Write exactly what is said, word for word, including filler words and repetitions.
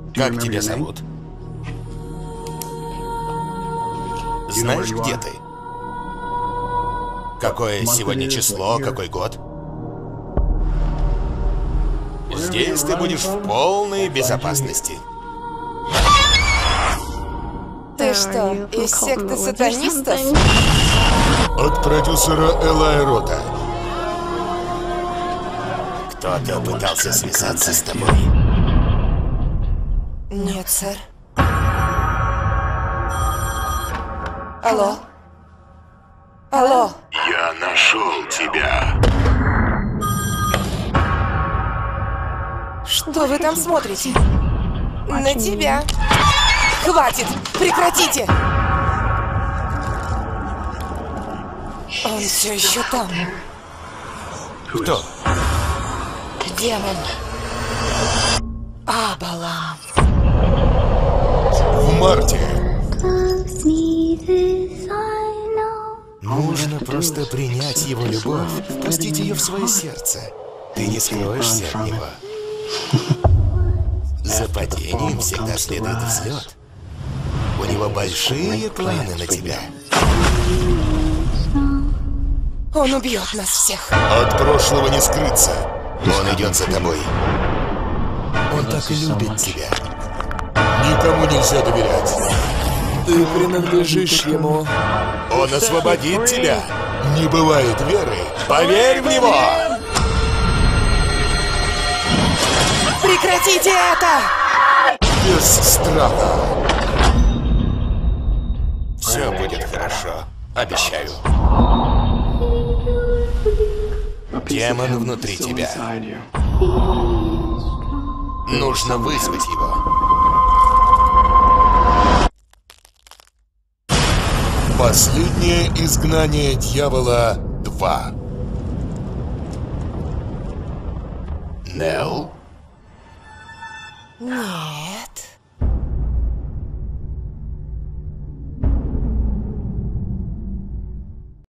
Как тебя зовут? Знаешь, где ты? Какое сегодня число, какой год? Здесь ты будешь в полной безопасности. Ты что, из секты сатанистов? От продюсера Элая Рота. Кто-то пытался связаться с тобой? Нет, сэр. Алло? Алло? Я нашел тебя. Что вы там смотрите? На тебя. Хватит! Прекратите! Он все еще там. Кто? Демон. Абалам. В марте. Нужно просто принять его любовь, впустить ее в свое сердце. Ты не скроешься от него. За падением всегда следует взлет. У него большие планы на тебя. Он убьет нас всех. От прошлого не скрыться. Он идет за тобой. Он так и любит тебя. Никому нельзя доверять. Ты принадлежишь ему. Он освободит тебя. Не бывает веры. Поверь в него! Прекратите это! Без страха. Все будет хорошо. Обещаю. Демон внутри тебя. Нужно вызвать его. Последнее изгнание дьявола два. Нелл? Нет.